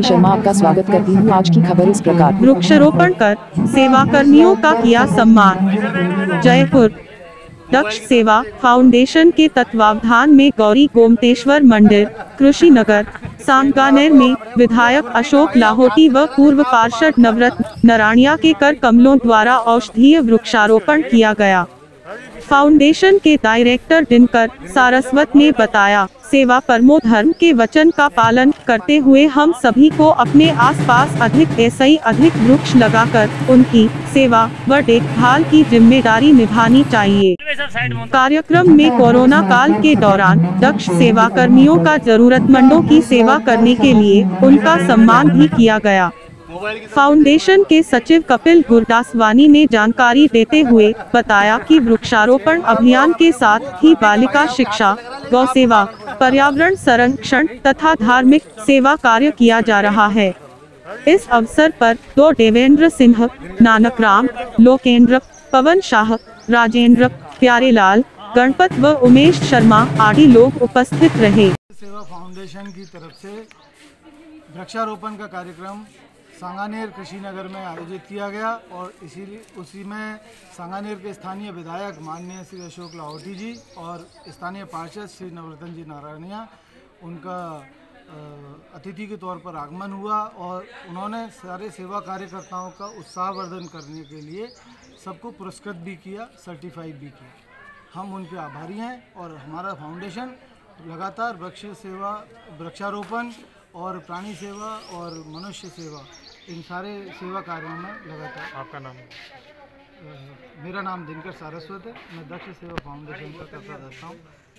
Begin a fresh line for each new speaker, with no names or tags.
रानी शर्मा आपका स्वागत करती हूँ। आज की खबर इस प्रकार।
वृक्षारोपण कर सेवा कर्मियों का किया सम्मान। जयपुर दक्ष सेवा फाउंडेशन के तत्वावधान में गौरी गोमतेश्वर मंदिर, कृषि नगर, सांगानेर में विधायक अशोक लाहोटी व पूर्व पार्षद नवरत्न नारायणिया के कर कमलों द्वारा औषधीय वृक्षारोपण किया गया। फाउंडेशन के डायरेक्टर दिनकर सारस्वत ने बताया, सेवा परमो धर्म के वचन का पालन करते हुए हम सभी को अपने आसपास अधिक वृक्ष लगाकर उनकी सेवा व देखभाल की जिम्मेदारी निभानी चाहिए। कार्यक्रम में कोरोना काल के दौरान दक्ष सेवा कर्मियों का जरूरतमंदों की सेवा करने के लिए उनका सम्मान भी किया गया। फाउंडेशन के सचिव कपिल गुरदासवानी ने जानकारी देते हुए बताया कि वृक्षारोपण अभियान के साथ ही बालिका शिक्षा, गौ सेवा, पर्यावरण संरक्षण तथा धार्मिक सेवा कार्य किया जा रहा है। इस अवसर पर दो देवेंद्र सिंह, नानक राम, लोकेंद्र, पवन शाह, राजेंद्र, प्यारेलाल, गणपत व उमेश शर्मा आदि लोग उपस्थित रहे।
सेवा फाउंडेशन की तरफ से वृक्षारोपण का कार्यक्रम सांगानेर कृषि नगर में आयोजित किया गया और उसी में सांगानेर के स्थानीय विधायक माननीय श्री अशोक लाहोटी जी और स्थानीय पार्षद श्री नवरत्न जी नारायणिया उनका अतिथि के तौर पर आगमन हुआ और उन्होंने सारे सेवा कार्यकर्ताओं का उत्साहवर्धन करने के लिए सबको पुरस्कृत भी किया, सर्टिफाइड भी किया। हम उनके आभारी हैं और हमारा फाउंडेशन लगातार वृक्षारोपण और प्राणी सेवा और मनुष्य सेवा इन सारे सेवा कार्यों में लगातार।
आपका नाम?
मेरा नाम दिनकर सारस्वत है। मैं दक्ष सेवा फाउंडेशन का कर्ता रहता हूँ।